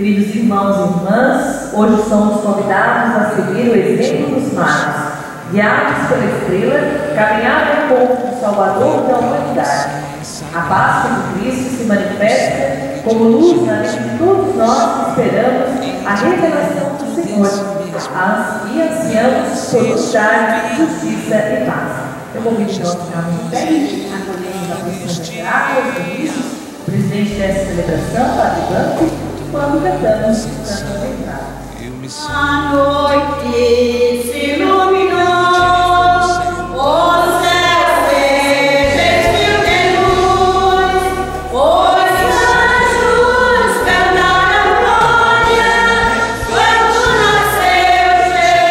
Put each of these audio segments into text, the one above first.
Queridos irmãos e irmãs, hoje somos convidados a seguir o exemplo dos magos, guiados pela estrela, caminhar ao povo do Salvador da humanidade. A Páscoa de Cristo se manifesta como luz na vida de todos nós que esperamos a revelação do Senhor e ansiamos por dar justiça e paz. Eu convido então a ficarmos de pé, acolhemos a presença de águas, do presidente dessa celebração, Padre Blanco, quando cantamos o Santo Entrada. A noite se iluminou, o céu revestiu de luz, os anjos cantaram glória quando nasceu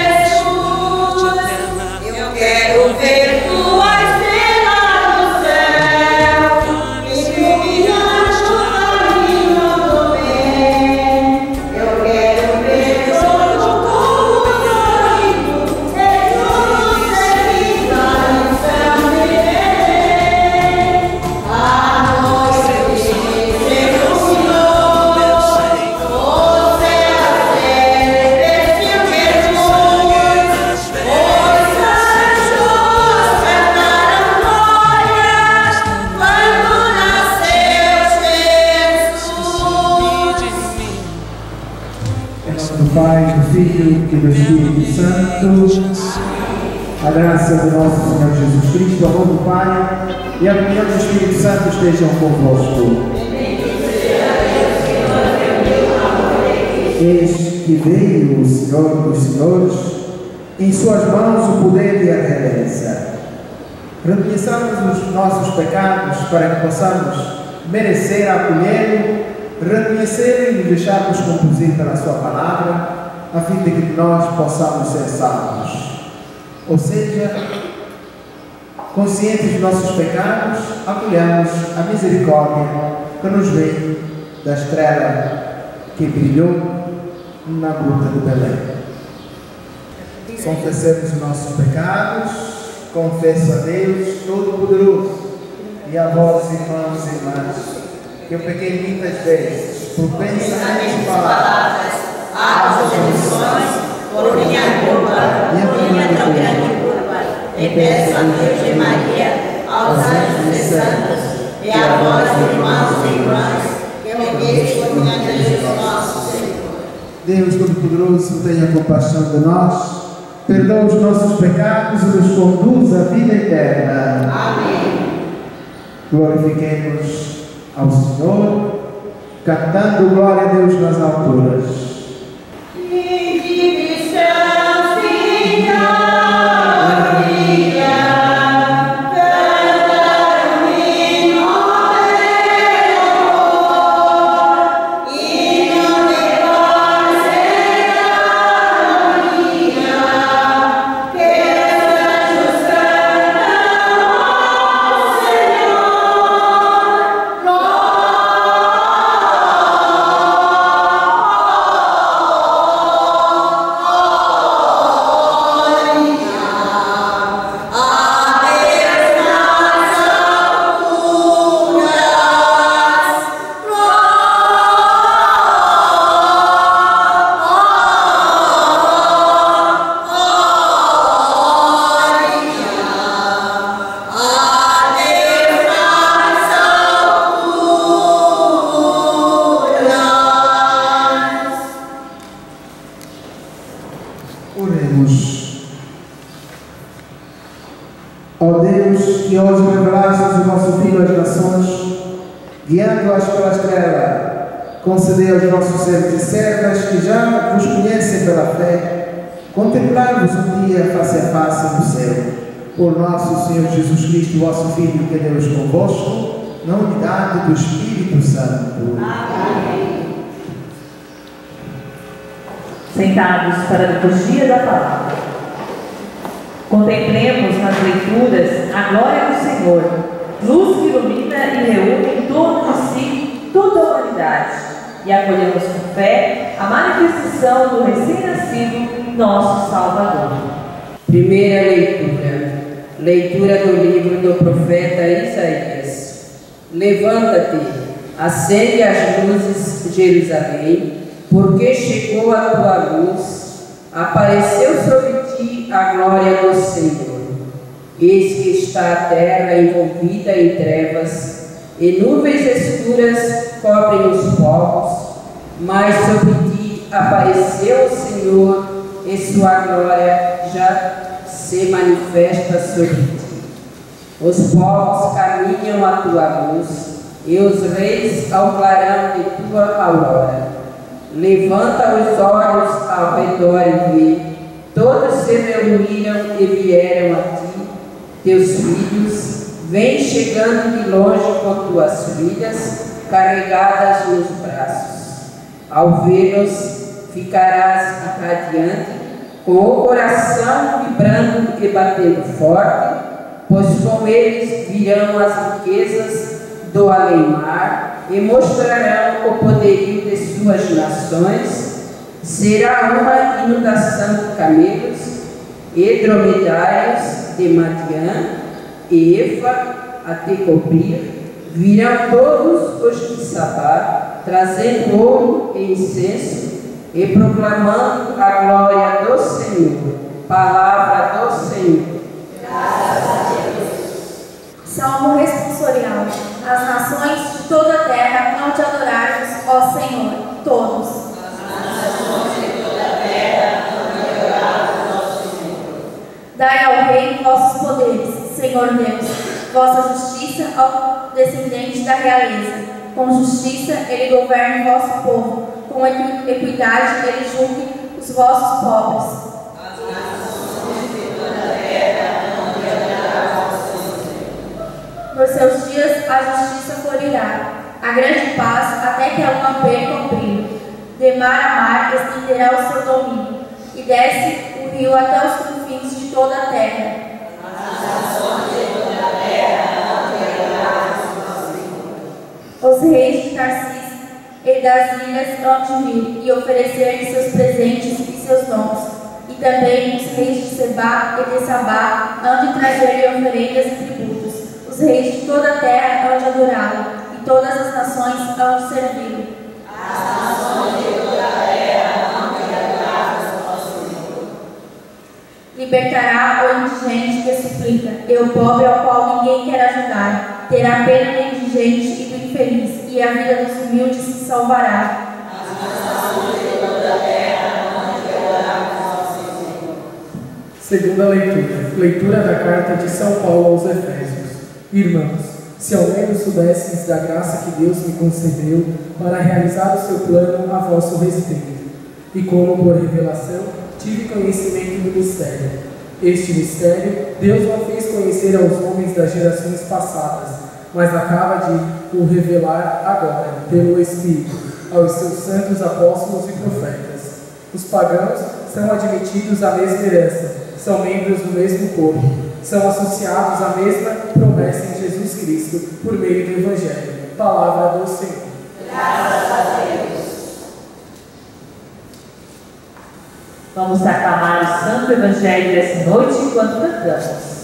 Jesus. Eu quero ver tua estrela no céu, iluminando o caminho do bem. Eu quero ver todo o povo florido, Jesus feliz no céu de Belém. A noite se iluminou, o céu revestiu de luz, os anjos cantaram glória quando nasceu Jesus. Em nome do Pai, do Filho e do Espírito Santo. A graça do nosso Senhor Jesus Cristo, o amor do Pai e a comunhão do Espírito Santo estejam convosco. Eis que veio o Senhor dos Senhores, em suas mãos o poder e a reverência. Reconheçamos os nossos pecados para que possamos merecer acolhê-lo, reconhecer e nos deixarmos conduzir pela sua palavra, a fim de que nós possamos ser salvos. Ou seja, conscientes de nossos pecados, acolhamos a misericórdia que nos vem da estrela que brilhou na gruta de Belém. Confessemos os nossos pecados, confesso a Deus Todo-Poderoso e a vós, irmãos e irmãs, que eu pequei muitas vezes, por pensamento e palavras, atos e omissões, por minha culpa, por minha tão grande culpa, e peço a Virgem Maria, aos anjos e santos, e a vós, irmãos e irmãs, que rogueis por minha Deus nosso Senhor. Deus Todo-Poderoso, tenha compaixão de nós, perdoa os nossos pecados e nos conduz à vida eterna. Amém. Glorifiquemos ao Senhor, cantando glória a Deus nas alturas. Oremos. Ó Deus, que hoje revelastes o vosso Filho às nações, guiando-as pela estrela, concedei aos vossos servos e servas que já vos conhecem pela fé, contemplar-vos um dia face a face no céu. Por nosso Senhor Jesus Cristo, vosso Filho, que é Deus convosco, na unidade do Espírito Santo. Amém. Sentados para a liturgia da palavra. Contemplemos nas leituras a glória do Senhor, luz que ilumina e reúne em torno de si toda a humanidade, e acolhemos com fé a manifestação do recém-nascido, nosso Salvador. Primeira leitura. Leitura do livro do profeta Isaías. Levanta-te, acende as luzes de Jerusalém, Porque chegou a tua luz, apareceu sobre ti a glória do Senhor. Eis que está a terra envolvida em trevas, e nuvens escuras cobrem os povos, mas sobre ti apareceu o Senhor, e sua glória já se manifesta sobre ti. Os povos caminham à tua luz, e os reis ao clarão de tua aurora. Levanta os olhos ao redor e vê, todos se reuniram e vieram a ti. Teus filhos vêm chegando de longe com tuas filhas, carregadas nos braços. Ao vê-los, ficarás radiante, com o coração vibrando e batendo forte, pois com eles virão as riquezas do além-mar e mostrarão o poderio de suas nações. Será uma inundação de camelos e dromedários de Madiã e Efa a te cobrir. Virão todos os de Sabá, trazendo ouro e incenso e proclamando a glória do Senhor. Palavra do Senhor. Graças a Deus. Salmo responsorial. As nações de toda a terra hão de adorar-vos, ó Senhor, todos. As nações de toda a terra hão de adorar-vos, ó Senhor. Dai ao rei vossos poderes, Senhor Deus, vossa justiça ao descendente da realeza. Com justiça ele governe o vosso povo, com equidade ele julgue os vossos pobres. Nos seus dias a justiça florirá, a grande paz até que a lua perca o brilho. De mar a mar estenderá o seu domínio, e desce o rio até os confins de toda a terra. As nações de toda a terra hão de adorar. Os reis de Tarsis e das ilhas hão de vir e oferecer seus presentes e seus dons. E também os reis de Sebá e de Sabá hão de trazer-lhe oferendas e tributos. Os reis de toda a terra hão de adorá-lo, e todas as nações hão de servi-lo. As nações de toda a terra hão de adorar ao Senhor. Libertará o indigente que suplica, e o pobre ao qual ninguém quer ajudar. Terá pena do indigente e do infeliz, e a vida dos humildes se salvará. As nações de toda a terra hão de adorar ao Senhor. Segunda leitura. Leitura da carta de São Paulo aos Efésios. Irmãos, se ao menos soubesseis da graça que Deus me concedeu para realizar o seu plano a vosso respeito, e como por revelação tive conhecimento do mistério. Este mistério Deus não fez conhecer aos homens das gerações passadas, mas acaba de o revelar agora, pelo Espírito, aos seus santos apóstolos e profetas. Os pagãos são admitidos à mesma herança, são membros do mesmo corpo, são associados à mesma promessa em Jesus Cristo, por meio do Evangelho. Palavra do Senhor. Graças a Deus. Vamos aclamar o Santo Evangelho dessa noite enquanto cantamos.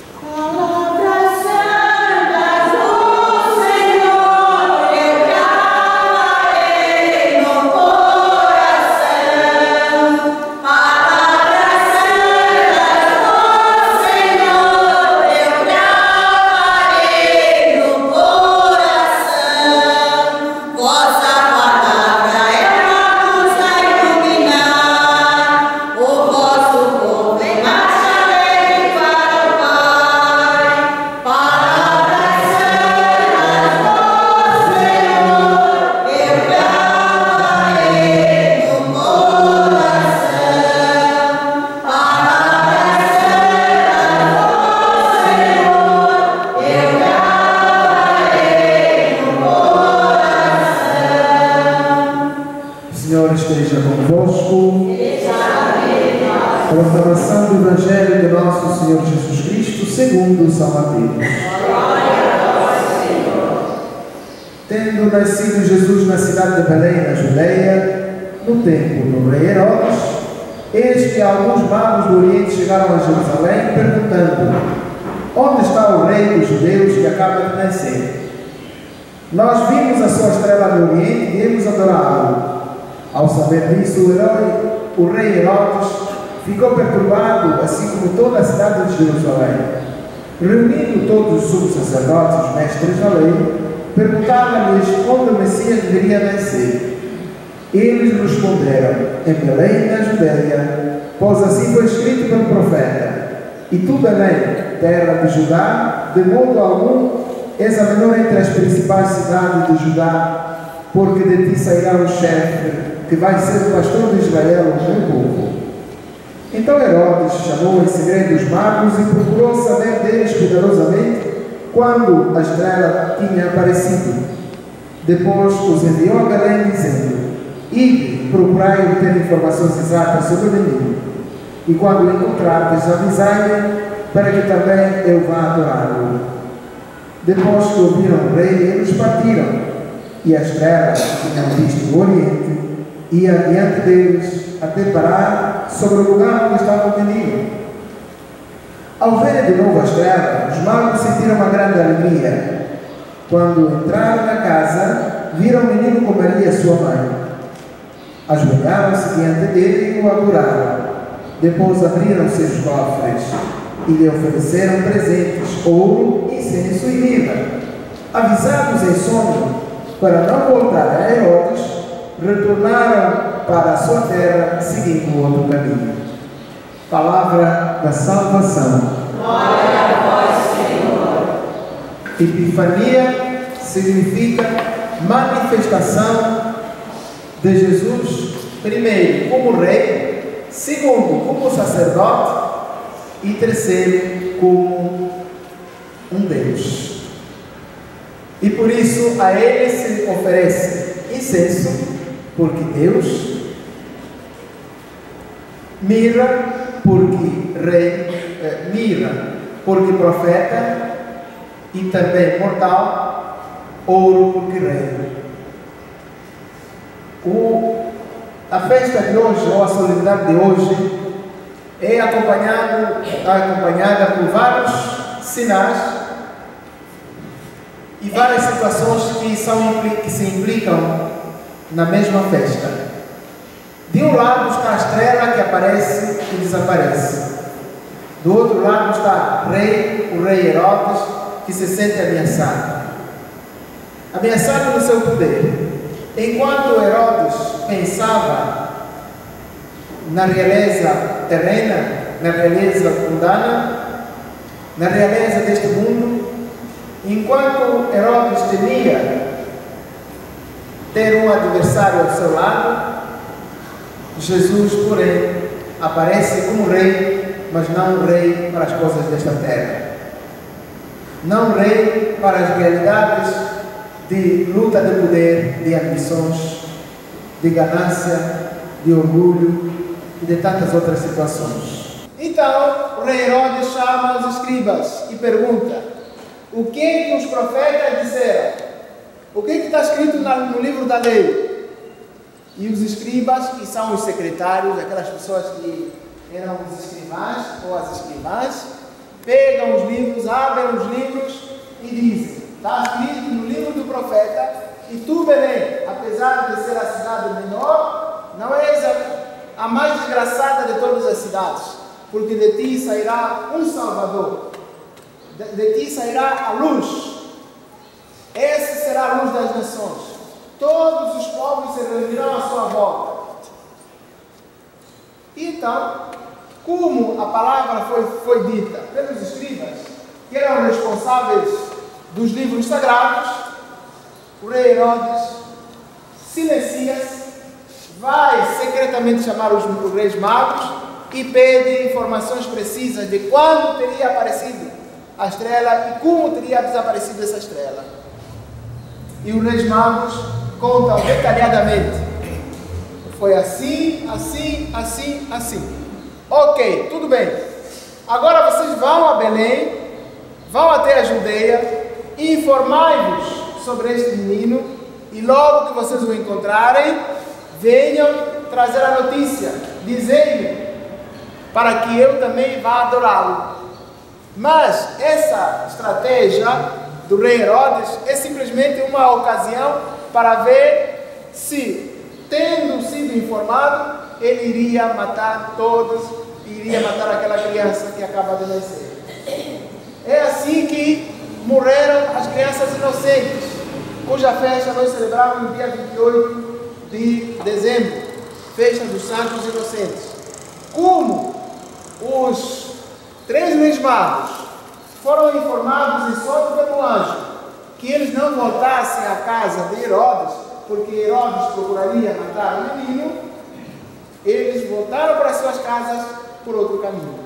Esteja convosco. Proclamação do Evangelho de nosso Senhor Jesus Cristo segundo São Mateus. Tendo nascido Jesus na cidade de Belém, na Judeia, no tempo do rei Herodes, eis que alguns magos do Oriente chegaram a Jerusalém perguntando: onde está o rei dos judeus que acaba de nascer? Nós vimos a sua estrela no Oriente e viemos adorá-lo. Ao saber disso, o rei Herodes ficou perturbado, assim como toda a cidade de Jerusalém. Reunindo todos os sumos sacerdotes e os mestres da lei, perguntava-lhes onde o Messias deveria nascer. Eles responderam: em Belém, na Judeia, pois assim foi escrito pelo profeta: e tu, Belém, terra de Judá, de modo algum és a menor entre as principais cidades de Judá, porque de ti sairá um chefe que vai ser o pastor de Israel, o meu povo. Então Herodes chamou em segredo os magos e procurou saber deles cuidadosamente quando a estrela tinha aparecido. Depois os enviou a Belém dizendo: ide, procurai obter informações exatas sobre o menino, e quando o encontrardes, avisai-me, para que também eu vá adorá-lo. Depois que ouviram o rei, eles partiram, e a estrela, que tinham visto o oriente, ia diante deles até parar sobre o lugar onde estava o menino. Ao verem de novo a estrela, os magos sentiram uma grande alegria. Quando entraram na casa, viram o menino com Maria, sua mãe. Ajoelharam-se diante dele e o adoraram. Depois abriram seus cofres e lhe ofereceram presentes, ouro, incenso e mirra. Avisados em sonho para não voltar a Herodes, retornaram para a sua terra, seguindo outro caminho. Palavra da salvação. Glória a vós, Senhor. Epifania significa manifestação de Jesus, primeiro como rei, segundo como sacerdote e terceiro como um Deus. E por isso a ele se oferece incenso, porque Deus, mirra, porque rei, mirra, porque profeta, e também mortal, ouro, porque rei. A festa de hoje, ou a solenidade de hoje, é acompanhada por vários sinais e várias situações que se implicam na mesma festa. De um lado está a estrela que aparece e desaparece. Do outro lado está o rei Herodes, que se sente ameaçado no seu poder. Enquanto Herodes pensava na realeza terrena, na realeza mundana, na realeza deste mundo, enquanto Herodes temia ter um adversário ao seu lado, Jesus, porém, aparece como rei, mas não um rei para as coisas desta terra. Não um rei para as realidades de luta de poder, de ambições, de ganância, de orgulho e de tantas outras situações. Então, o rei Herodes chama os escribas e pergunta: o que é que os profetas disseram? O que é que está escrito no livro da lei? E os escribas, que são os secretários, aquelas pessoas que eram os escribãs ou as escribãs, pegam os livros, abrem os livros e dizem: está escrito no livro do profeta, e tu, Belém, apesar de ser a cidade menor, não és a mais desgraçada de todas as cidades, porque de ti sairá um Salvador, de ti sairá a luz. Essa será a luz das nações. Todos os povos se reunirão à sua volta. Então, como a palavra foi dita pelos escribas, que eram responsáveis dos livros sagrados, o rei Herodes silencia-se, vai secretamente chamar os reis magos e pede informações precisas de quando teria aparecido a estrela e como teria desaparecido essa estrela. E os reis magos contam detalhadamente: foi assim, assim, assim, assim. Ok, tudo bem. Agora vocês vão a Belém, vão até a Judeia, informai-vos sobre este menino, e logo que vocês o encontrarem, venham trazer a notícia, dizendo para que eu também vá adorá-lo. Mas essa estratégia do rei Herodes é simplesmente uma ocasião para ver se tendo sido informado, ele iria matar todos, iria matar aquela criança que acaba de nascer. É assim que morreram as crianças inocentes, cuja festa nós celebramos no dia 28 de dezembro, festa dos Santos Inocentes. Como os 3 Reis Magos foram informados em sonho pelo anjo que eles não voltassem à casa de Herodes, porque Herodes procuraria matar o menino, eles voltaram para suas casas por outro caminho.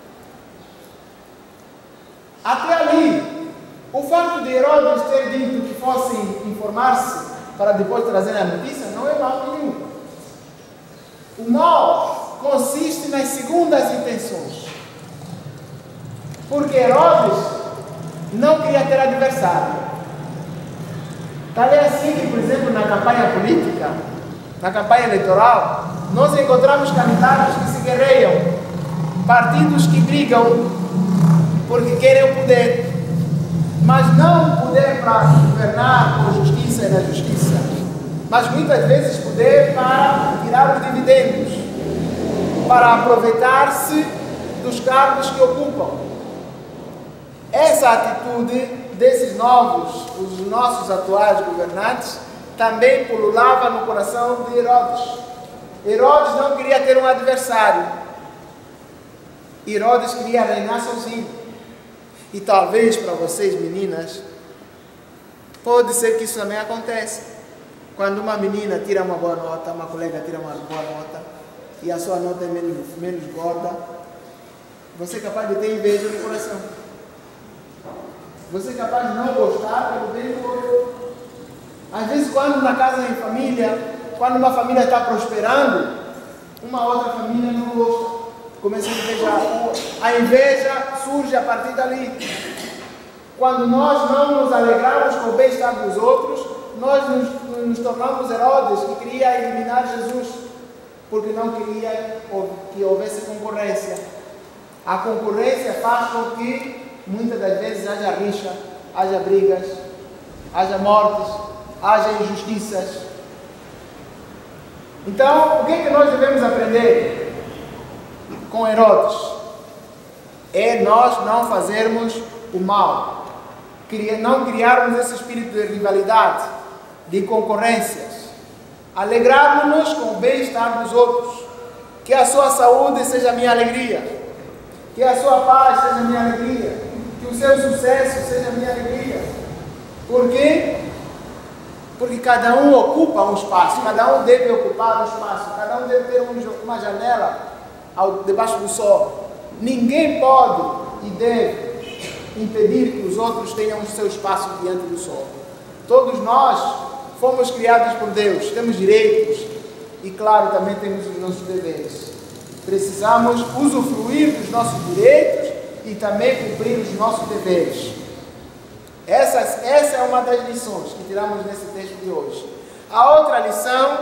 Até ali, o fato de Herodes ter dito que fossem informar-se para depois trazer a notícia não é mal nenhum. O mal consiste nas segundas intenções. Porque Herodes não queria ter adversário. Tal é assim que, por exemplo, na campanha política, na campanha eleitoral, nós encontramos candidatos que se guerreiam, partidos que brigam porque querem o poder, mas não poder para governar com justiça e na justiça, mas muitas vezes poder para tirar os dividendos, para aproveitar-se dos cargos que ocupam. Essa atitude desses novos, os nossos atuais governantes, também pululava no coração de Herodes. Herodes não queria ter um adversário. Herodes queria reinar sozinho. E talvez para vocês, meninas, pode ser que isso também aconteça. Quando uma menina tira uma boa nota, uma colega tira uma boa nota, e a sua nota é menos gorda, você é capaz de ter inveja no coração. Você é capaz de não gostar pelo bem do outro. Às vezes, quando na casa em família, quando uma família está prosperando, uma outra família não gosta. Começa a invejar. A inveja surge a partir dali. Quando nós não nos alegramos com o bem-estar dos outros, nós nos tornamos Herodes, que queria eliminar Jesus, porque não queria que houvesse concorrência. A concorrência faz com que muitas das vezes haja rixa, haja brigas, haja mortes, haja injustiças. Então, o que é que nós devemos aprender com Herodes? É nós não fazermos o mal, não criarmos esse espírito de rivalidade, de concorrências, alegrarmos-nos com o bem-estar dos outros, que a sua saúde seja a minha alegria, que a sua paz seja a minha alegria, que o seu sucesso seja a minha alegria. Por quê? Porque cada um ocupa um espaço, cada um deve ocupar um espaço, cada um deve ter uma janela debaixo do sol. Ninguém pode e deve impedir que os outros tenham o seu espaço diante do sol. Todos nós fomos criados por Deus, temos direitos e, claro, também temos os nossos deveres. Precisamos usufruir dos nossos direitos e também cumprir os nossos deveres. Essa é uma das lições que tiramos nesse texto de hoje. A outra lição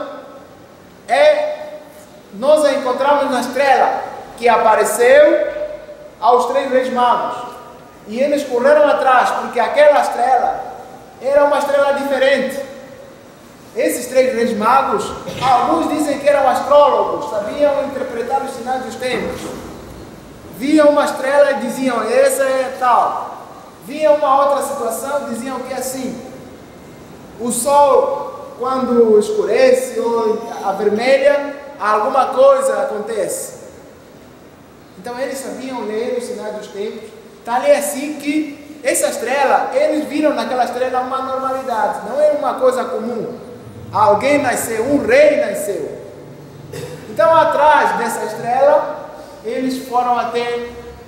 é, nós a encontramos na estrela que apareceu aos 3 Reis Magos. E eles correram atrás, porque aquela estrela era uma estrela diferente. Esses 3 Reis Magos, alguns dizem que eram astrólogos, sabiam interpretar os sinais dos tempos. Viam uma estrela e diziam, essa é tal. Viam uma outra situação e diziam que é assim. O sol, quando escurece ou avermelha, alguma coisa acontece. Então eles sabiam ler os sinais dos tempos. Tal é assim que essa estrela, eles viram naquela estrela uma normalidade, não é uma coisa comum. Alguém nasceu, um rei nasceu. Então, atrás dessa estrela, eles foram até,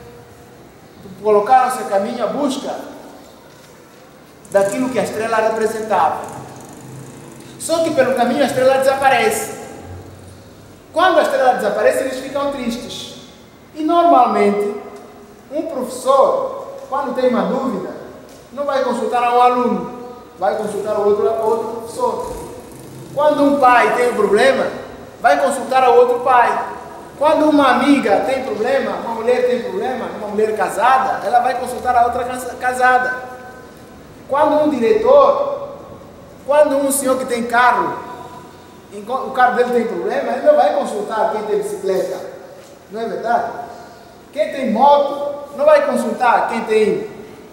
colocaram seu caminho à busca daquilo que a estrela representava. Só que pelo caminho a estrela desaparece. Quando a estrela desaparece, eles ficam tristes. E normalmente, um professor, quando tem uma dúvida, não vai consultar a um aluno, vai consultar outro professor. Quando um pai tem um problema, vai consultar a outro pai. Quando uma amiga tem problema, uma mulher tem problema, uma mulher casada, ela vai consultar a outra casada. Quando um diretor, quando um senhor que tem carro, o carro dele tem problema, ele não vai consultar quem tem bicicleta. Não é verdade? Quem tem moto não vai consultar quem tem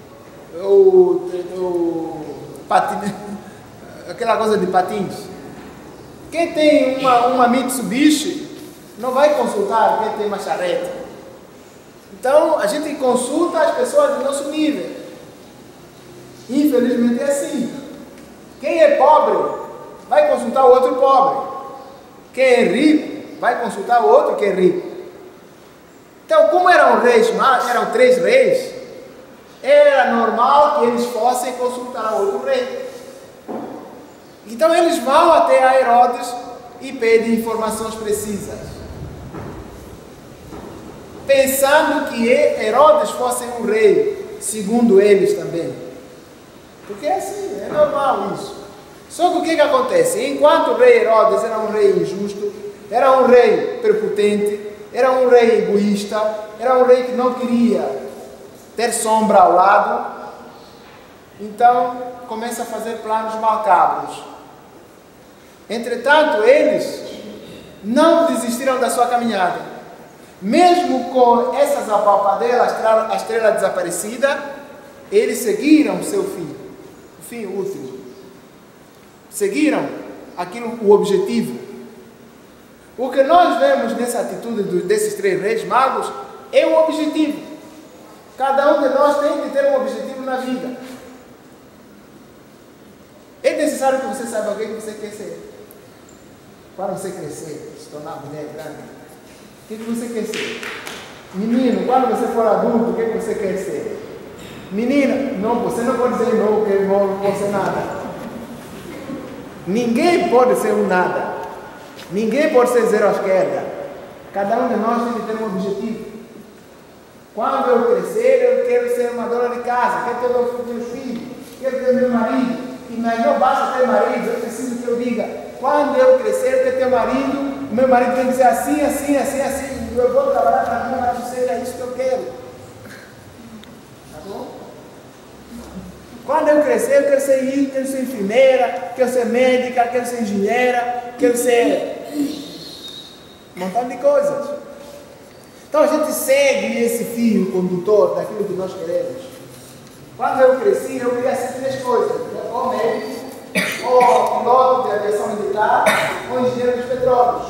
aquela coisa de patins. Quem tem uma Mitsubishi não vai consultar quem tem uma charrete. Então a gente consulta as pessoas do nosso nível. Infelizmente é assim. Quem é pobre vai consultar o outro pobre. Quem é rico vai consultar o outro que é rico. Então, como eram reis, eram 3 reis, era normal que eles fossem consultar outro rei. Então eles vão até a Herodes e pedem informações precisas, pensando que Herodes fosse um rei, segundo eles também. Porque é assim, é normal isso. Só que o que acontece? Enquanto o rei Herodes era um rei injusto, era um rei prepotente, era um rei egoísta, era um rei que não queria ter sombra ao lado, então começa a fazer planos macabros. Entretanto, eles não desistiram da sua caminhada. Mesmo com essas apalpadelas, a estrela desaparecida, eles seguiram o seu fim, o fim último. Seguiram o objetivo. O que nós vemos nessa atitude desses 3 reis magos é um objetivo. Cada um de nós tem que ter um objetivo na vida. É necessário que você saiba o que você quer ser. Quando você crescer, se tornar mulher grande, o que você quer ser? Menino, quando você for adulto, o que você quer ser? Menina, não, você não pode dizer não, que não pode ser nada. Ninguém pode ser um nada. Ninguém pode ser zero à esquerda. Cada um de nós tem que ter um objetivo. Quando eu crescer, eu quero ser uma dona de casa, quero ter meus filhos, quero ter meu marido. Mas não basta ter marido, eu preciso que eu diga, quando eu crescer, eu quero ter marido, o meu marido tem que ser assim, assim, assim, assim, eu vou trabalhar para que meu marido seja isso que eu quero. Tá bom? Quando eu crescer, eu quero ser isso, quero ser enfermeira, quero ser médica, quero ser engenheira, quero ser um montão de coisas. Então a gente segue esse fio condutor daquilo que nós queremos. Quando eu cresci, eu queria ser 3 coisas: ou médico, ou piloto de aviação militar, ou engenheiro dos petróleos.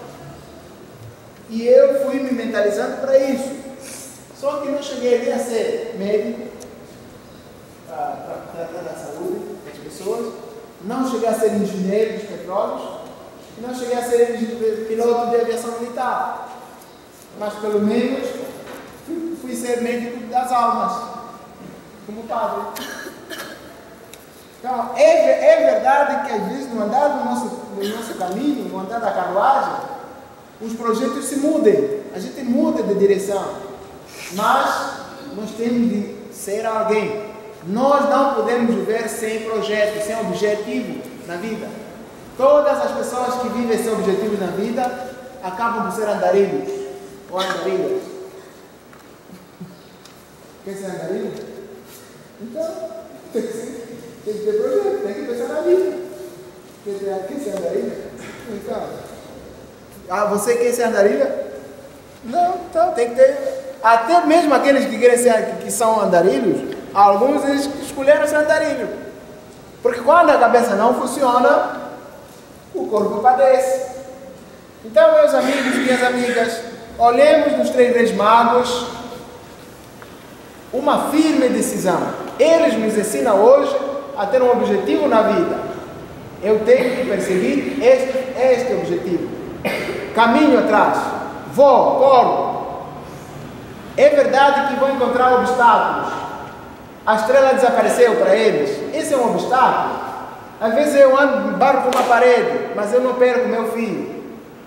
E eu fui me mentalizando para isso. Só que não cheguei nem a ser médico, para tratar da saúde das pessoas. Não cheguei a ser engenheiro dos petróleos. E não cheguei a ser piloto de aviação militar. Mas pelo menos fui ser médico das almas, como padre. Então, é verdade que às vezes no andar do nosso caminho, no andar da carruagem, os projetos se mudem, a gente muda de direção, mas nós temos de ser alguém. Nós não podemos viver sem projeto, sem objetivo na vida. Todas as pessoas que vivem sem objetivos na vida acabam por ser andarilhos ou andarilhas. Quer ser andarilho? Então, tem que ter projeto, tem que pensar na vida. Quer ser andarilha? Então, você quer ser andarilha? Não, então tem que ter. Até mesmo aqueles que querem ser, que são andarilhos, alguns eles escolheram ser andarilho. Porque quando a cabeça não funciona, o corpo padece. Então, meus amigos e minhas amigas, olhemos nos 3 reis magos uma firme decisão. Eles nos ensinam hoje a ter um objetivo na vida. Eu tenho que perseguir este objetivo. Caminho atrás. Corro. É verdade que vou encontrar obstáculos. A estrela desapareceu para eles. Esse é um obstáculo. Às vezes eu barro com uma parede, mas eu não perco meu filho.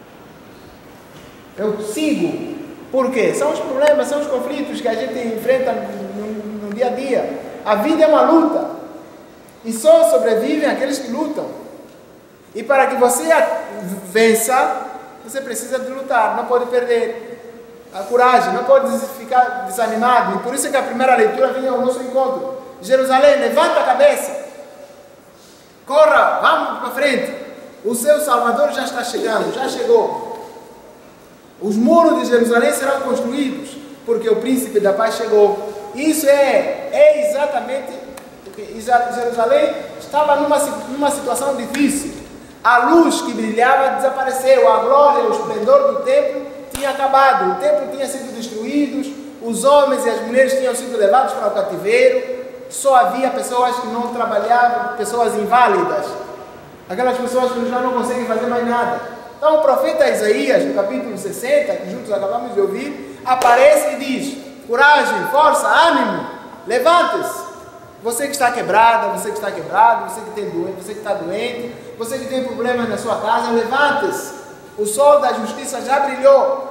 Eu sigo. Por quê? São os problemas, são os conflitos que a gente enfrenta no dia a dia. A vida é uma luta. E só sobrevivem aqueles que lutam. E para que você vença, você precisa de lutar. Não pode perder a coragem, não pode ficar desanimado. E por isso é que a primeira leitura vinha ao nosso encontro. Jerusalém, levanta a cabeça. Corra, vamos para frente. o seu Salvador já está chegando, já chegou. Os muros de Jerusalém serão construídos, porque o príncipe da paz chegou. Isso é exatamente porque Jerusalém estava numa situação difícil. A luz que brilhava desapareceu, a glória, o esplendor do templo tinha acabado, o templo tinha sido destruído, os homens e as mulheres tinham sido levados para o cativeiro, só havia pessoas que não trabalhavam, pessoas inválidas, aquelas pessoas que já não conseguem fazer mais nada. Então o profeta Isaías, no capítulo 60, que juntos acabamos de ouvir, aparece e diz: coragem, força, ânimo, levante-se. Você que está quebrada, você que está quebrado, você que tem doente, você que está doente, você que tem problemas na sua casa, levante-se. O sol da justiça já brilhou.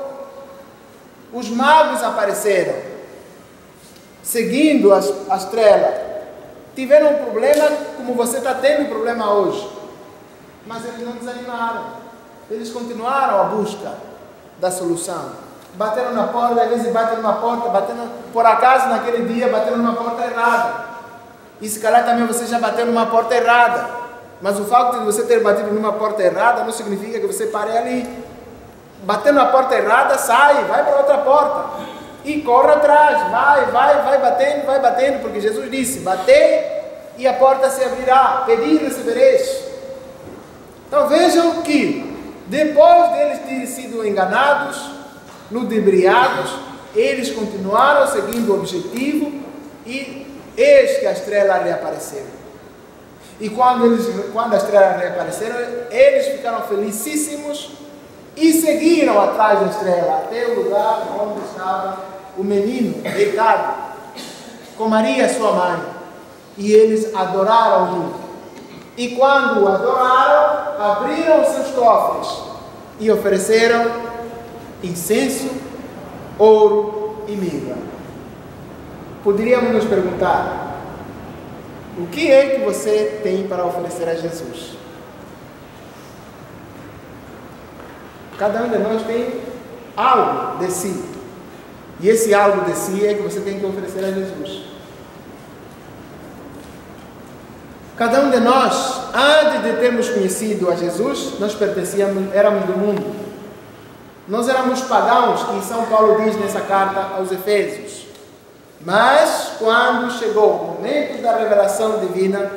Os magos apareceram, seguindo a estrela. Tiveram um problema como você está tendo problema hoje. Mas eles não desanimaram. Eles continuaram a busca da solução. Bateram na porta, às vezes batem numa porta, batendo, por acaso naquele dia bateram numa porta errada. E se calhar também você já bateu numa porta errada. Mas o fato de você ter batido numa porta errada não significa que você pare ali. Batendo na porta errada, sai, vai para outra porta. E corre atrás, vai batendo, porque Jesus disse: batei e a porta se abrirá, pedi e recebereis. Então vejam que, depois deles terem sido enganados, ludibriados, eles continuaram seguindo o objetivo e eis que a estrela reapareceu. E quando a estrela reapareceram, eles ficaram felicíssimos e seguiram atrás da estrela até o lugar onde estava o menino deitado com Maria, sua mãe. E eles adoraram-o. E quando o adoraram, abriram os seus cofres e ofereceram incenso, ouro e mirra. Poderíamos nos perguntar: o que é que você tem para oferecer a Jesus? Cada um de nós tem algo de si. E esse algo de si é que você tem que oferecer a Jesus. Cada um de nós, antes de termos conhecido a Jesus, nós éramos do mundo. Nós éramos pagãos, que São Paulo diz nessa carta aos Efésios. Mas, quando chegou o momento da revelação divina,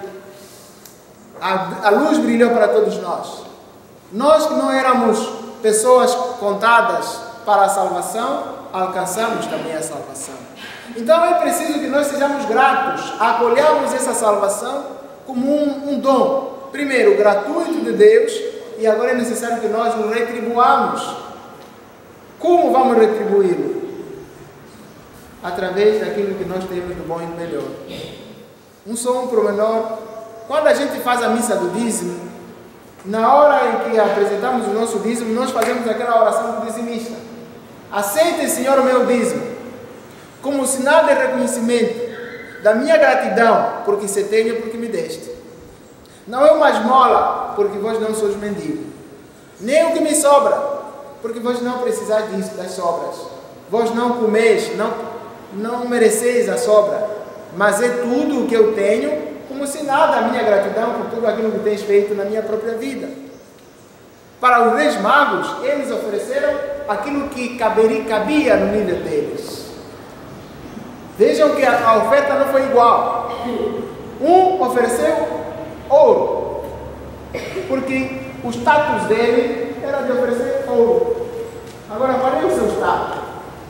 a luz brilhou para todos nós. Nós que não éramos pessoas contadas para a salvação, alcançamos também a salvação. Então é preciso que nós sejamos gratos, acolhamos essa salvação como um dom, primeiro gratuito de Deus, e agora é necessário que nós o retribuamos. Como vamos retribuí-lo? Através daquilo que nós temos de bom e melhor. Só um pormenor: quando a gente faz a missa do dízimo, na hora em que apresentamos o nosso dízimo, nós fazemos aquela oração do dizimista: aceite, Senhor, o meu dízimo, como sinal de reconhecimento da minha gratidão, porque se tenho, porque me deste. Não é uma esmola, porque vós não sois mendigo, nem o que me sobra, porque vós não precisais disso, das sobras. Vós não comeis, não mereceis a sobra, mas é tudo o que eu tenho, como sinal da minha gratidão por tudo aquilo que tens feito na minha própria vida. Para os reis magos, eles ofereceram aquilo que cabia no nível deles. Vejam que a oferta não foi igual. Um ofereceu ouro, porque o status dele era de oferecer ouro. Agora, qual é o seu status?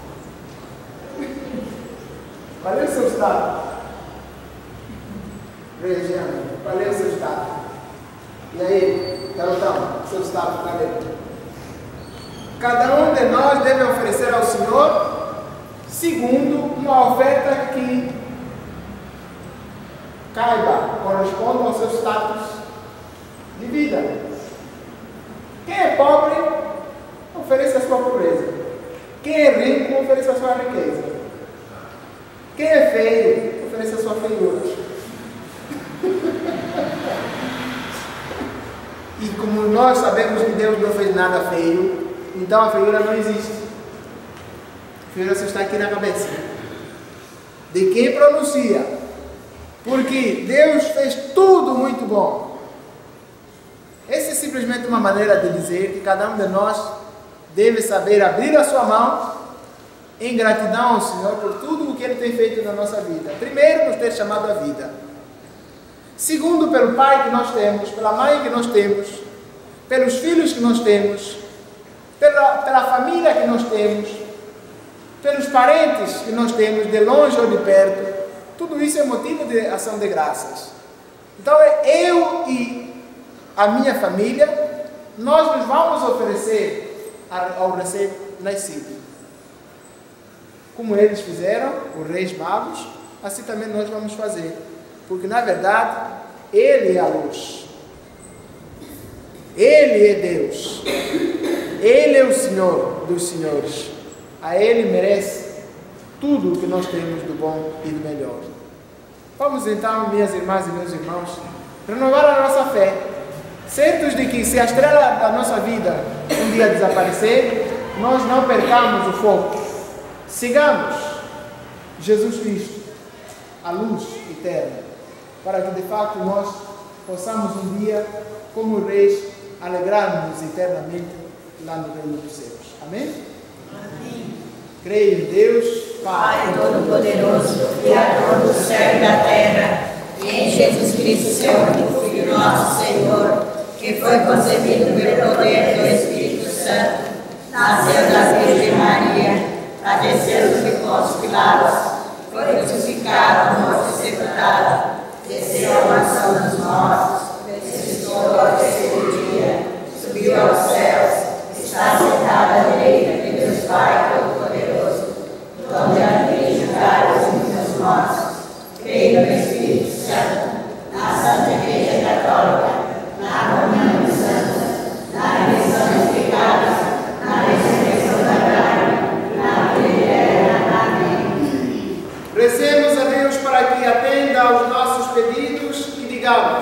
Qual é o seu status? Regiane, qual é o seu status? E aí, garotão, seu status, cadê? Cada um de nós deve oferecer ao Senhor segundo uma oferta que caiba, corresponda ao seu status de vida. Quem é pobre, ofereça a sua pobreza. Quem é rico, ofereça a sua riqueza. Quem é feio, ofereça a sua feiura. E como nós sabemos que Deus não fez nada feio, então a feiura não existe. A feiura só está aqui na cabeça de quem pronuncia, porque Deus fez tudo muito bom. Esse simplesmente uma maneira de dizer que cada um de nós deve saber abrir a sua mão em gratidão ao Senhor por tudo o que Ele tem feito na nossa vida. Primeiro, nos ter chamado à vida. Segundo, pelo pai que nós temos, pela mãe que nós temos, pelos filhos que nós temos, pela família que nós temos, pelos parentes que nós temos, de longe ou de perto. Tudo isso é motivo de ação de graças. Então, eu e a minha família, nós nos vamos oferecer ao recém-nascido. Como eles fizeram, os reis magos, assim também nós vamos fazer. Porque, na verdade, Ele é a luz. Ele é Deus. Ele é o Senhor dos senhores. A Ele merece tudo o que nós temos do bom e do melhor. Vamos então, minhas irmãs e meus irmãos, renovar a nossa fé, certos de que se a estrela da nossa vida um dia desaparecer, nós não percamos o foco. Sigamos Jesus Cristo, a luz eterna, para que de fato nós possamos um dia, como reis, alegrarmos eternamente lá no reino dos céus. Amém? Amém. Creio em Deus, Pai Todo-Poderoso, Criador do céu e da terra, e em Jesus Cristo, seu único Filho, nosso Senhor, que foi concebido pelo poder do Espírito Santo, nasceu da Virgem Maria, padeceu dos Pôncio Pilatos, foi crucificado, morto e sepultado, desceu à mansão dos mortos, ressuscitou ao terceiro dia, subiu aos céus, está sentado à direita de Deus Pai Todo-Poderoso, onde há de julgar os vivos e os mortos. Creio no Espírito Santo, na Santa Igreja Católica, na comunhão dos santos, na remissão dos pecados, na ressurreição da carne, na vida eterna. Amém. Rezemos a Deus para que atenda aos nossos pedidos e digamos: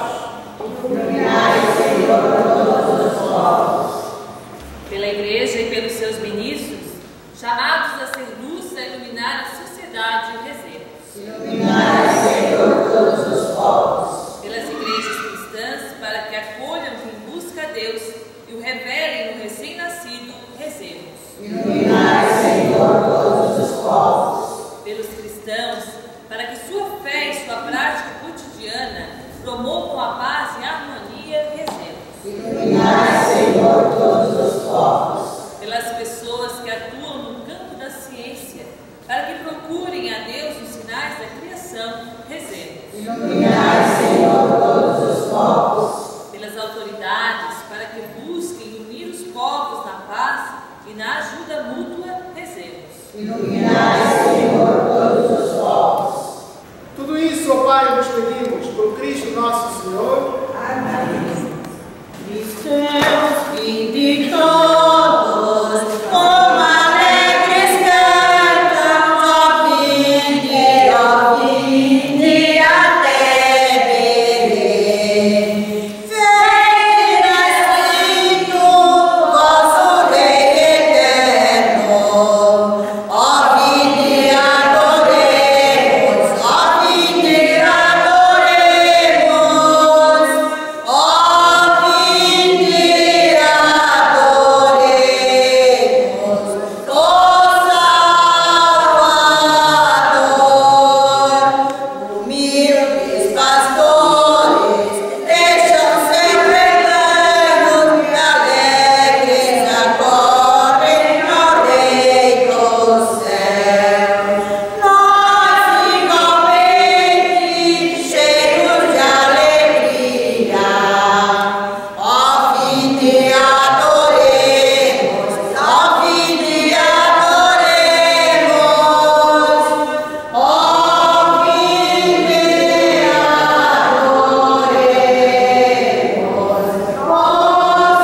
Iluminai, Senhor, todos os povos. Pela Igreja e pelos seus ministros, chamados a ser luz a iluminar a sociedade, rezemos. Iluminai, Senhor, todos os povos. Pelas igrejas cristãs, para que acolham quem busca a Deus e o revelem no recém-nascido, rezemos. Iluminai, Senhor, todos os povos. Pelos cristãos, para que sua fé e sua prática cotidiana promovam a paz e a harmonia, rezemos. Iluminai, Senhor, todos os povos. Pelas pessoas que atuam no campo da ciência, para que procurem a Deus nos sinais da criação, rezemos. Iluminai, Senhor, todos os povos. Pelas autoridades, para que busquem unir os povos na paz e na ajuda mútua, rezemos. Iluminai, Senhor, todos os povos. tudo isso, ó Pai, nos pedimos por Cristo nosso Senhor. Amém. Cristãos, vinde todos, como alegres cantam, ó vinde até Belém. Vem nascido vosso Rei eterno, ó vinde adoremos, ó vinde adoremos, ó vinde adoremos, ó Salvador. Humildes pastores deixam seu rebanho e alegres acorrem ao Rei do céu. Nós igualmente cheios de alegria, ó vinde adoremos, ó vinde adoremos, ó vinde adoremos, ó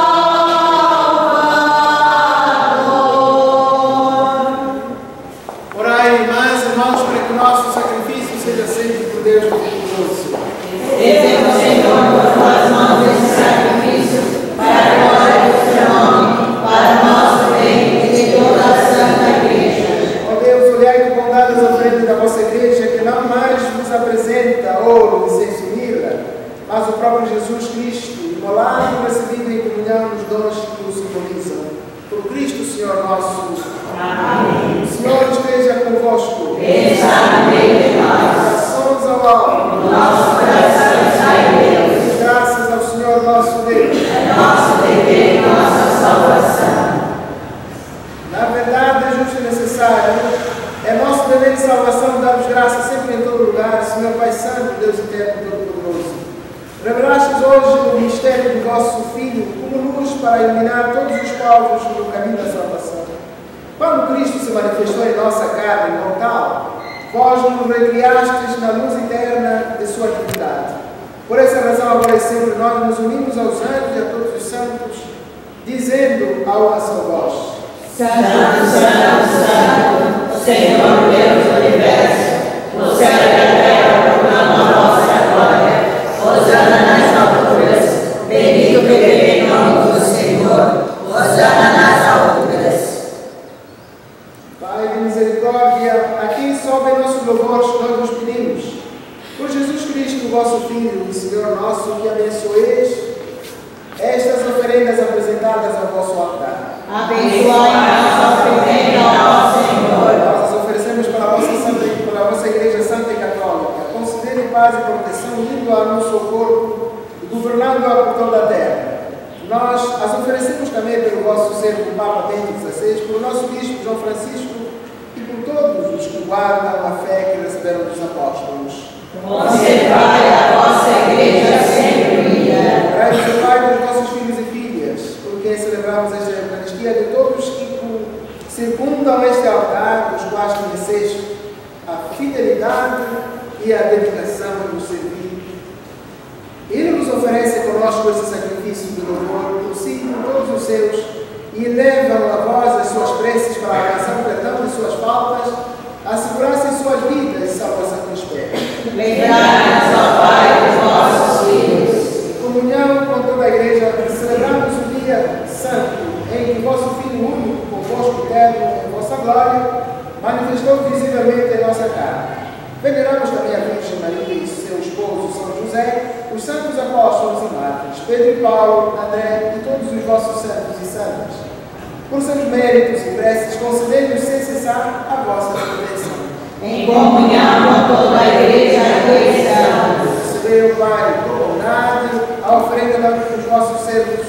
Salvador. Orai, irmãs e irmãos, para que o nosso sacrifício seja aceito por Deus Todo-Poderoso. Receba, Senhor, por tuas mãos esse sacrifício, para a glória do teu nome, para o nosso bem e de toda a Santa Igreja. Ó Deus, olhai com bondade as ofertas da vossa igreja, que não mais vos apresenta ouro e incenso e mirra, mas o próprio Jesus Cristo, igualado, recebido em comunhão nos dons que nos simbolizam. Por Cristo, Senhor nosso. Amém. O Senhor esteja convosco. Está no meio de nós. Orações ao alto. Nosso coração está em Deus. Graças ao Senhor nosso Deus. É nosso dever e nossa salvação. Na verdade, é justo e necessário. É nosso dever de salvação dar-vos graça sempre em todo lugar, Senhor Pai Santo, Deus eterno e todo-poderoso. Revelastes hoje o mistério do vosso Filho como luz para iluminar todos os povos no caminho da salvação. Quando Cristo se manifestou em nossa carne mortal, vós nos recriastes na luz eterna de sua divindade. Por essa razão, agora e sempre, nós nos unimos aos anjos e a todos os santos, dizendo a uma só voz: Santo, Santo, Santo, Senhor Deus do Universo, o céu e a terra proclamam a vossa glória. Hosana nas alturas, bendito que vem em nome do Senhor. Hosana nas alturas. Pai de misericórdia, a quem sobe nosso louvor, nós nos pedimos, por Jesus Cristo, vosso Filho e Senhor nosso, que abençoeis estas oferendas apresentadas ao vosso altar. Abençoai nossa oferenda ao Senhor. Nós as oferecemos para a vossa Igreja Santa e Católica. Concedei paz e proteção, indo-a no socorro e governando-a por toda a terra. Nós as oferecemos também pelo vosso servo Papa Bento XVI, pelo nosso Bispo João Francisco e por todos os que guardam a fé que receberam dos apóstolos. Conservai a vossa Igreja sempre unida. Orai pelo Pai dos vossos filhos e filhas, por quem celebramos esta Eucaristia, de todos que circundam este altar, os quais conheceis a fidelidade e a dedicação a nos servir. Ele nos oferece conosco esse sacrifício de louvor por si e por todos os seus, e levam a vós as suas preces para alcançar o perdão de suas faltas, assegurar-se suas vidas e salvação que espera. Lembrai-nos, ó Pai, dos nossos filhos. Em comunhão com toda a Igreja, celebramos o dia santo em que vosso Filho único, convosco eterno em vossa glória, manifestou visivelmente em nossa carne. Veneramos também a Virgem Maria e seu esposo São José, os santos apóstolos e mártires, Pedro e Paulo, André e todos os vossos santos e santas. Por seus méritos e preces, concedei-nos sem cessar a vossa proteção. Em comunhão com toda a Igreja cristã. Recebei, Pai, com bondade, a oferenda dos vossos servos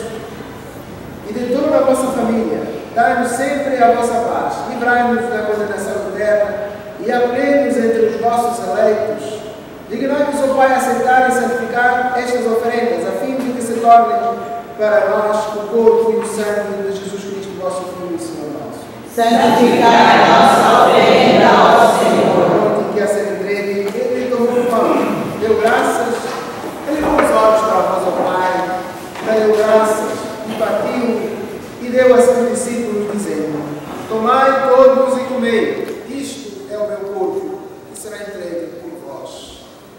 e de toda a vossa família. Dai-nos sempre a vossa paz, livrai-nos da condenação eterna e acolhei-nos entre os vossos eleitos. Dignai-vos, ó Pai, aceitar e santificar estas oferendas, a fim de que se tornem para nós o corpo e o sangue de Jesus Cristo, vosso Filho e Senhor nosso. Santificai a nossa oferenda ao Senhor. Ontem que a ser entregue, ele tomou o pão, deu graças, elevou os olhos para vós, ó Pai, deu graças, e partiu, e deu a seus discípulos, dizendo: Tomai todos e comei, isto é o meu corpo, que será entregue por vós.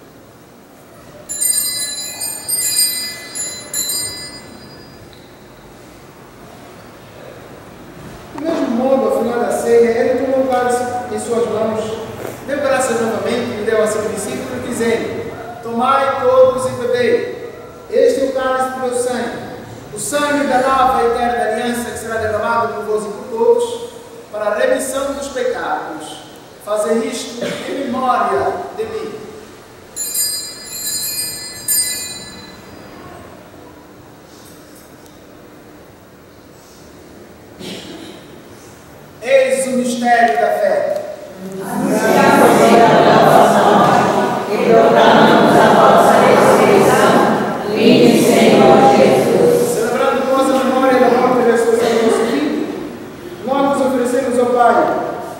Do mesmo modo, ao final da ceia, ele tomou o cálice em suas mãos, deu graças novamente e deu a seus discípulos, dizendo: Tomai todos e bebei, este é o cálice do meu sangue, o sangue da nova e eterna aliança, que será derramado por vós e por todos, para a remissão dos pecados. Fazei isto em memória de mim. Eis o mistério da fé. Anunciamos a vossa morte e proclamamos a vossa ressurreição. Vinde, Senhor Jesus. Celebrando nós a memória da morte e ressurreição do nosso Filho, nós nos oferecemos ao Pai.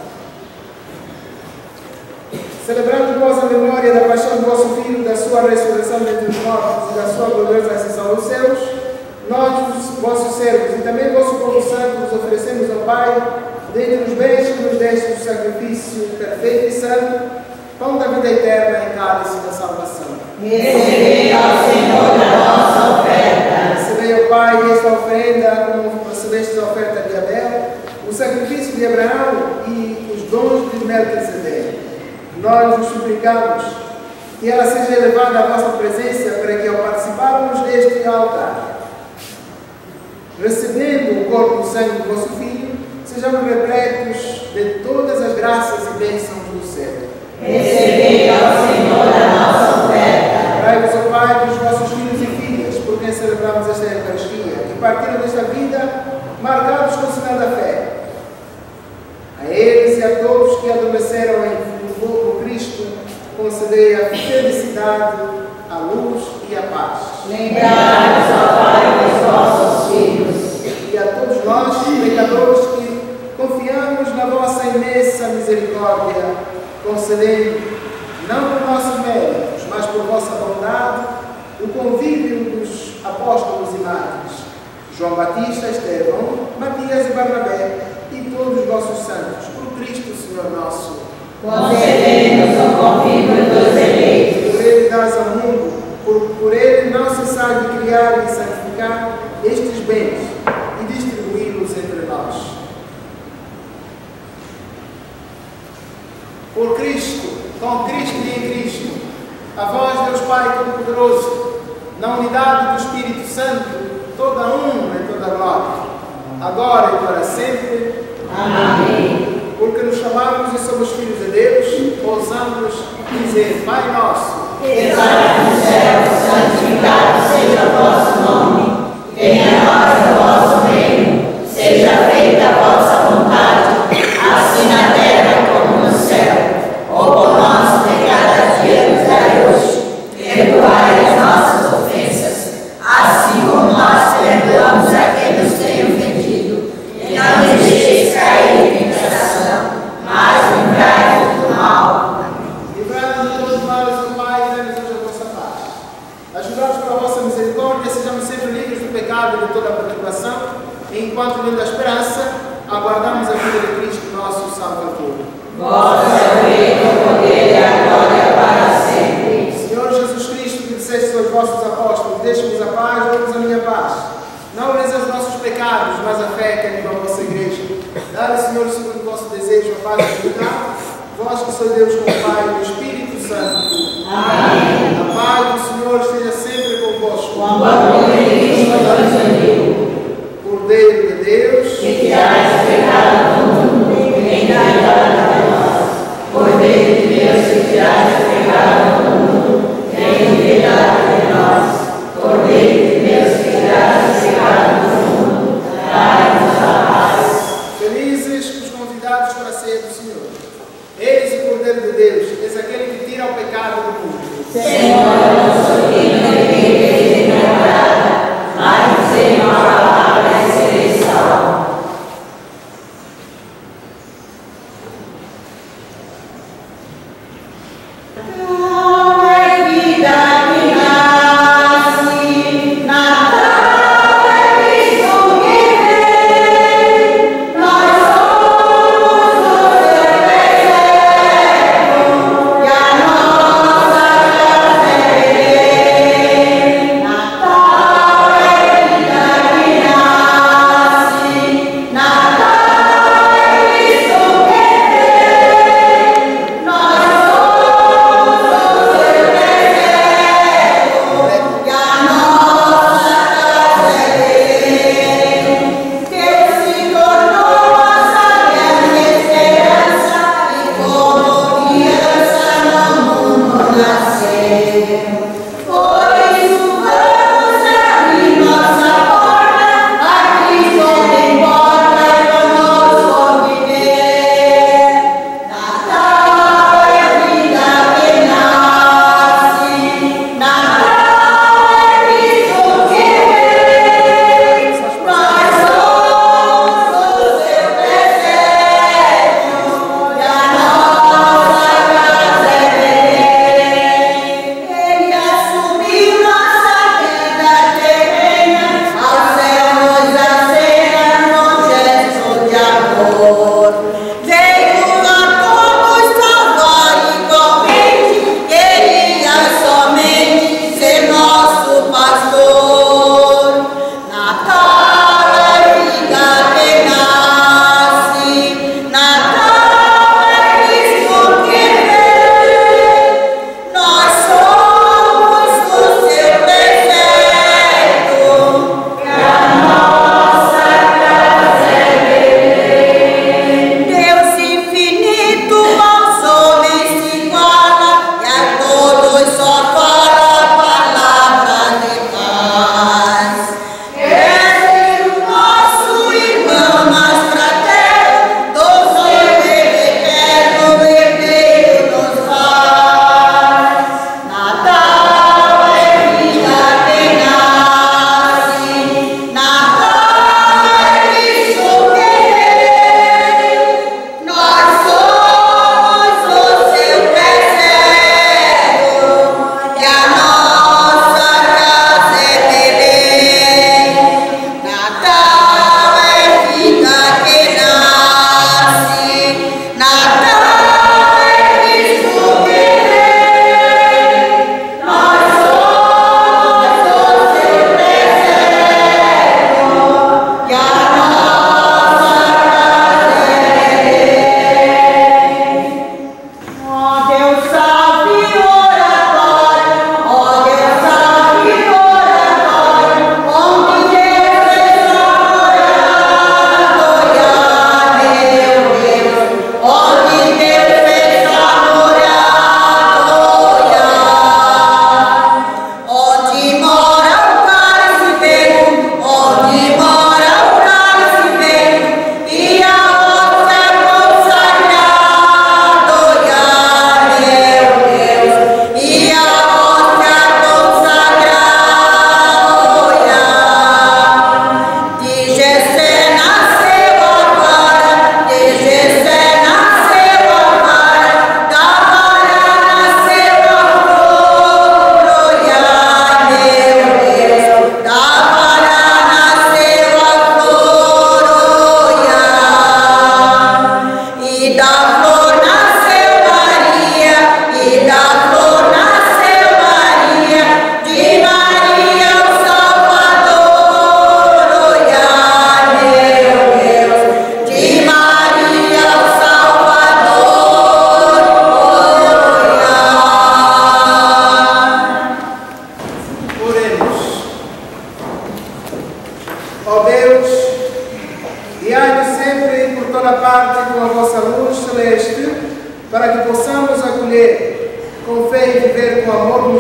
Celebrando nós a memória da paixão do vosso Filho, da sua ressurreição dentre os mortos e da sua gloriosa ascensão aos céus, nós, os vossos servos, e também vosso povo santo, nos oferecemos ao Pai, dentre os bens que nos deste do sacrifício perfeito e santo, pão da vida eterna e cálice da salvação. Recebei ao Senhor a nossa oferta. Recebei, ó Pai, esta oferenda, como recebeste a oferta de Abel, o sacrifício de Abraão e os dons de Melquisedeque. Nós vos suplicamos que ela seja elevada à vossa presença, para que, ao participarmos deste altar, recebendo o corpo e o sangue do vosso Filho, sejamos repletos de todas as graças e bênçãos do céu. Recebei ao Senhor a nossa oferta. Dai-vos, ó Pai, dos vossos filhos e filhas, por quem celebramos esta Eucaristia, que partiram desta vida marcados com o sinal da fé. A eles e a todos que adormeceram no Cristo, concedei a felicidade, a luz e a paz. Lembrai-vos, ó Pai, dos vossos filhos. E a todos nós, pecadores, que confiamos na vossa imensa misericórdia, concedei, não por nossos méritos, mas por vossa bondade, o convívio dos apóstolos e mártires, João Batista, Estevão, Matias e Barnabé, e todos os vossos santos, por Cristo, Senhor nosso. Concedei-nos o convívio dos eleitos. Por ele dás ao mundo, por ele não cessar de criar e santificar estes bens e distribuí-los entre nós. Por Cristo, com Cristo e em Cristo, a vós, Deus Pai Todo-Poderoso, na unidade do Espírito Santo, toda honra e toda glória, agora e para sempre. Amém. Porque nos chamamos e somos filhos de Deus, ousamos dizer: Pai nosso, que estás no céu, santificado seja o vosso nome. Venha a nós o vosso reino. Seja feita a vossa vontade, assim na terra como no céu. O pão nosso de cada dia nos dai hoje. Perdoai as nossas ofensas, assim como nós perdoamos a quem nos tem ofendido. E não nos deixeis cair em tentação, mas livrai-nos do mal. Livrai-nos de todos os males, ó Pai, e dai-nos hoje a vossa paz. Ajudados pela vossa misericórdia, sejamos sempre livres do pecado e de toda a perturbação, e enquanto vindo a esperança, aguardamos a vida de Cristo, nosso Salvador. Vosso é o reino, o poder e a glória para sempre. Senhor Jesus Cristo, que disseste aos vossos apóstolos: deixe-vos a paz, dou-vos a minha paz. Não olheis os nossos pecados, mas a fé que anima a vossa igreja. Dai, Senhor, segundo o vosso desejo, a paz e a unidade. Vós que sois Deus com o Pai e o Espírito Santo. Amém. A paz do Senhor esteja sempre convosco. O amor de Cristo nos uniu. Cordeiro de Deus, Que tirais o pecado do mundo, vem dar de nós. Cordeiro de Deus, que tirais o pecado do mundo, vem dar de nós. Cordeiro de Deus, que tirais o pecado do mundo, dai-nos a paz. felizes os convidados para a ceia do Senhor. Eis o Cordeiro de Deus, eis aquele que tira o pecado do mundo. Senhor, não sou digno de que minha morada, mas dizei uma palavra e serei salvo. Ele assumiu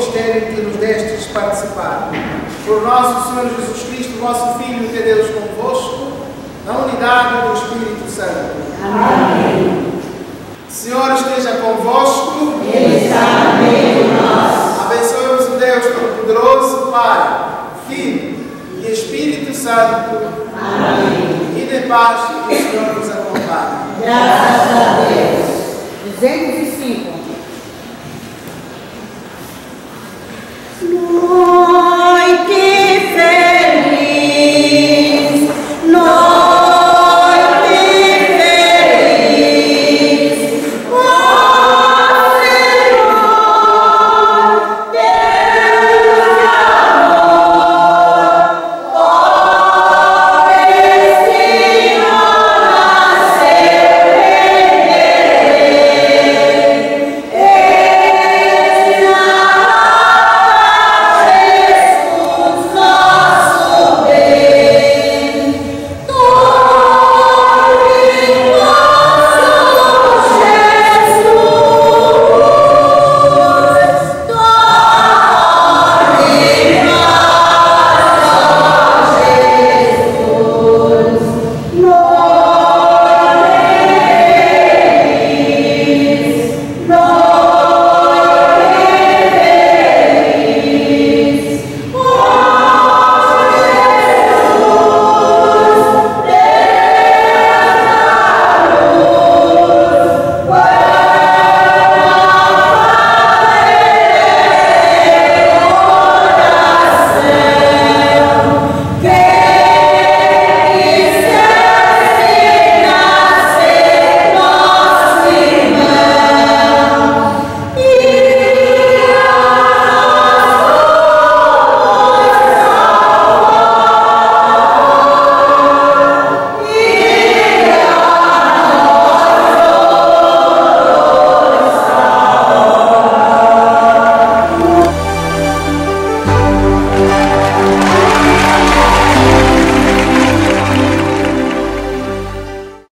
mistério em que nos destes participar. Por nosso Senhor Jesus Cristo, vosso Filho, que é Deus convosco, na unidade do Espírito Santo. Amém. O Senhor esteja convosco. Ele está no meio de nós. Abençoe-vos o Deus Todo-Poderoso, Pai, Filho e Espírito Santo. Amém. E de paz que o Senhor nos acompanhe. Graças a Deus. Dizendo